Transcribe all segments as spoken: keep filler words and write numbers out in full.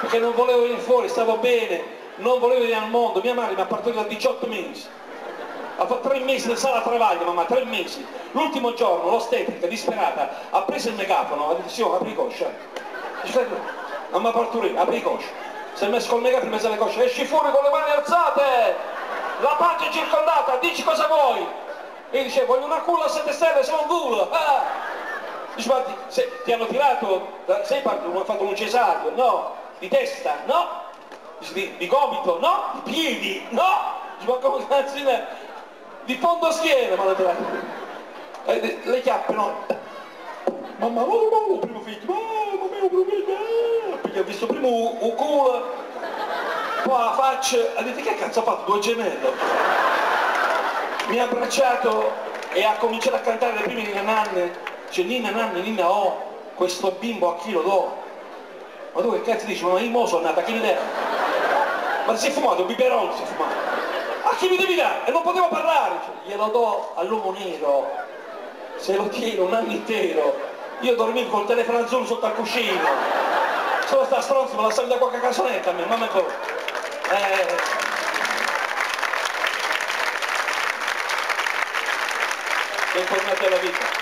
perché non volevo venire fuori, stavo bene, non volevo venire al mondo. Mia madre mi ha partorito da diciotto mesi, ha fatto tre mesi in sala travaglio, mamma, tre mesi. L'ultimo giorno l'ostetrica disperata ha preso il megafono, ha detto signora apri coscia, mamma partorì, apri coscia, si è messo col megafono in mezzo alle cosce, esci fuori con le mani alzate, la pancia è circondata, dici cosa vuoi. E io dicevo voglio una culla a sette stelle, sono un culo. Ah. Dice, ma ti, se, ti hanno tirato, sei partito, fatto un cesareo, no, di testa, no, dice, di, di gomito, no, di piedi, no, dice, ma come cazzo è? Di fondo schiena mi hanno tirato, e, le chiappe, no, mamma, oh, oh, primo figlio, mamma mia, primo figlio, perché ho visto prima un, un culo, poi la faccia, ha detto che cazzo ha fatto, due gemelli, mi ha abbracciato e ha cominciato a cantare le prime Ninna Nanne. Dice Ninna Nanne, Ninna oh, questo bimbo a chi lo do? Ma tu che cazzo dici? Ma io mo sono nata, a chi mi dai? Ma si è fumato, un biberon si è fumato. A chi mi devi dare? E non potevo parlare. Dice, glielo do all'uomo nero, se lo tiene un anno intero. Io dormivo col telefono azzurro sotto al cuscino. Solo sta stronza me la salta qualche canzonetta a me, mamma mia. Eh... È tornata la vita.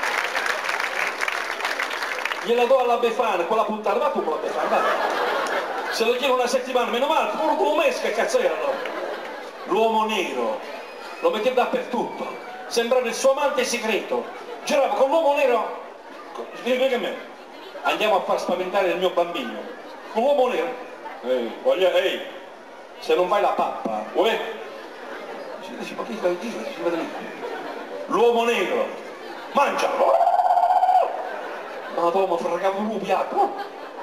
Gliela do alla Befana, quella puttana, va tu con la Befana, va. Se lo chiedo una settimana, meno male, pure un mese che cazzo era allora. L'uomo nero, lo metteva dappertutto, sembrava il suo amante segreto, girava con l'uomo nero, vieni a me, andiamo a far spaventare il mio bambino, con l'uomo nero, ehi, voglio, ehi, se non vai la pappa, uè, dici, ma che stai dicendo? L'uomo nero, mangia! Ma poi mi fregavo un piatto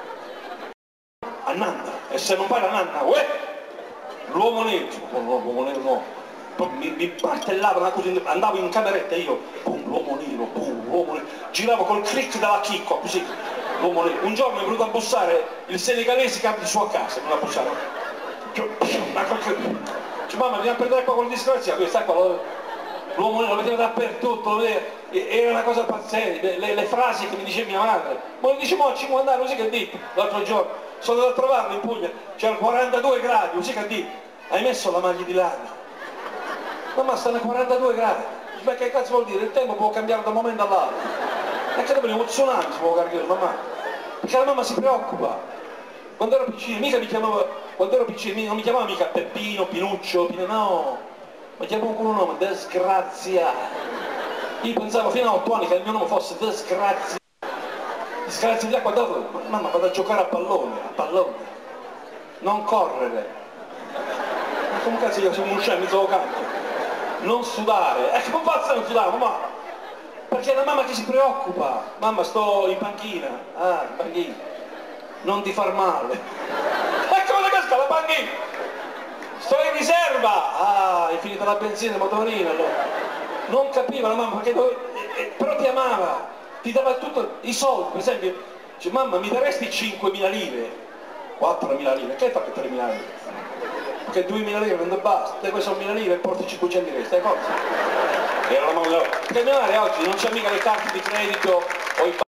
a nanna, e se non vai la nanna, uè, l'uomo nero, l'uomo nero no, mi, mi martellavano così, andavo in cameretta io, boom, l'uomo nero, boom, l'uomo nero, giravo col click dalla chicco, così, l'uomo nero. Un giorno è venuto a bussare il senegalese che abita su a casa, non a bussare, ma cioè, mamma vieni a prendere qua quel disgraziato, questa qua, l'uomo nero lo vedeva dappertutto, lo vedeva, era una cosa pazzesca, le, le frasi che mi diceva mia madre, ma le dice mo a cinquanta anni, così che ha detto, l'altro giorno, sono andato a trovarlo in Puglia, c'erano quarantadue gradi, così che ha detto, hai messo la maglia di lana? Mamma stanno a quarantadue gradi, ma che cazzo vuol dire? Il tempo può cambiare da un momento all'altro, e che dopo un tsunami si può caricare, mamma, perché la mamma si preoccupa, quando ero piccino, mica mi chiamava, quando ero piccino, non mi chiamava mica Peppino, Pinuccio, Pino, no, mi chiamavo con un nome, disgraziato. Io pensavo fino a otto anni che il mio nome fosse disgraziato. Disgraziato di acqua dopo, mamma vado a giocare a pallone, a pallone. Non correre. Ma come cazzo io sono un scemo in campo? Non sudare. E come faccio a non sudare, mamma? Perché è la mamma che si preoccupa. Mamma sto in panchina. Ah, in panchina. Non ti far male. E come casca la panchina? Sto in riserva! Ah, è finita la benzina e motorino allora. Non capiva la mamma perché dove... eh, però ti amava, ti dava tutto, i soldi, per esempio, dice mamma mi daresti cinquemila lire, quattromila lire, che fa che tremila lire? Perché duemila lire non basta, te queste sono mille lire e porti cinquecento lire, stai cosa? Era la mamma, perché mia madre oggi non c'è mica le carte di credito o i